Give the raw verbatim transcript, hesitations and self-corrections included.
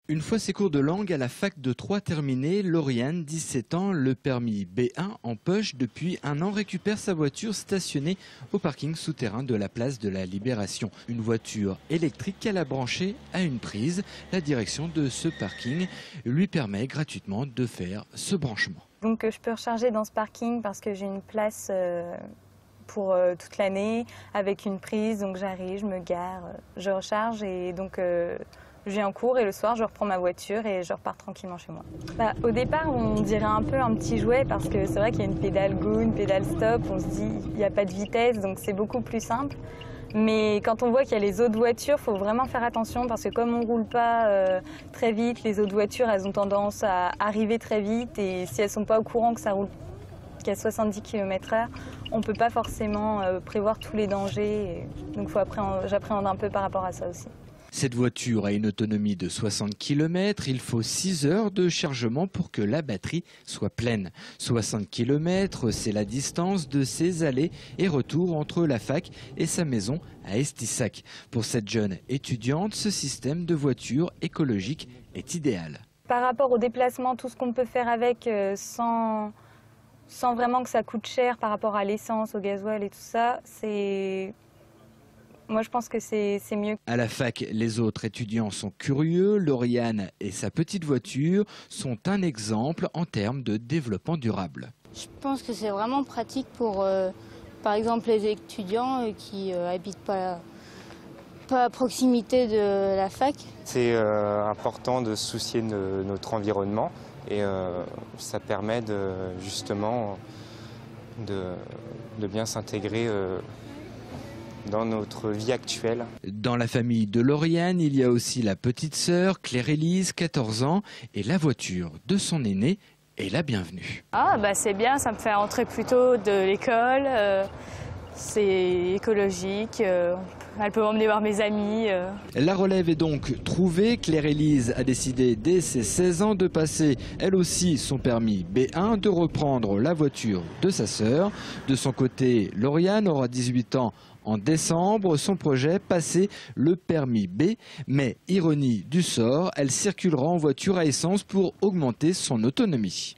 Une fois ses cours de langue à la fac de Troyes terminés, Lauriane, dix-sept ans, le permis B un en poche depuis un an, récupère sa voiture stationnée au parking souterrain de la place de la Libération. Une voiture électrique qu'elle a branchée à une prise. La direction de ce parking lui permet gratuitement de faire ce branchement. Donc je peux recharger dans ce parking parce que j'ai une place euh, pour euh, toute l'année avec une prise. Donc j'arrive, je me gare, je recharge et donc euh, je viens en cours et le soir je reprends ma voiture et je repars tranquillement chez moi. Bah, au départ on dirait un peu un petit jouet parce que c'est vrai qu'il y a une pédale go, une pédale stop, on se dit il n'y a pas de vitesse donc c'est beaucoup plus simple. Mais quand on voit qu'il y a les autres voitures, il faut vraiment faire attention parce que comme on ne roule pas euh, très vite, les autres voitures elles ont tendance à arriver très vite et si elles ne sont pas au courant que ça roule qu'à soixante-dix kilomètres heure, on ne peut pas forcément euh, prévoir tous les dangers. Et donc j'appréhende un peu par rapport à ça aussi. Cette voiture a une autonomie de soixante kilomètres. Il faut six heures de chargement pour que la batterie soit pleine. soixante kilomètres, c'est la distance de ses allers et retours entre la fac et sa maison à Estissac. Pour cette jeune étudiante, ce système de voiture écologique est idéal. Par rapport au déplacement, tout ce qu'on peut faire avec euh, sans, sans vraiment que ça coûte cher par rapport à l'essence, au gasoil et tout ça, c'est... Moi, je pense que c'est mieux. À la fac, les autres étudiants sont curieux. Lauriane et sa petite voiture sont un exemple en termes de développement durable. Je pense que c'est vraiment pratique pour, euh, par exemple, les étudiants euh, qui euh, habitent pas, pas à proximité de la fac. C'est euh, important de se soucier de notre environnement et euh, ça permet de, justement de, de bien s'intégrer euh, dans notre vie actuelle. Dans la famille de Lauriane, il y a aussi la petite sœur, Claire-Élise, quatorze ans, et la voiture de son aîné est la bienvenue. Ah bah c'est bien, ça me fait rentrer plus tôt de l'école, euh, c'est écologique, euh, elle peut m'emmener voir mes amis. Euh. La relève est donc trouvée. Claire-Élise a décidé dès ses seize ans de passer elle aussi son permis B un, de reprendre la voiture de sa sœur. De son côté, Lauriane aura dix-huit ans en décembre, son projet, passer le permis B. Mais, ironie du sort, elle circulera en voiture à essence pour augmenter son autonomie.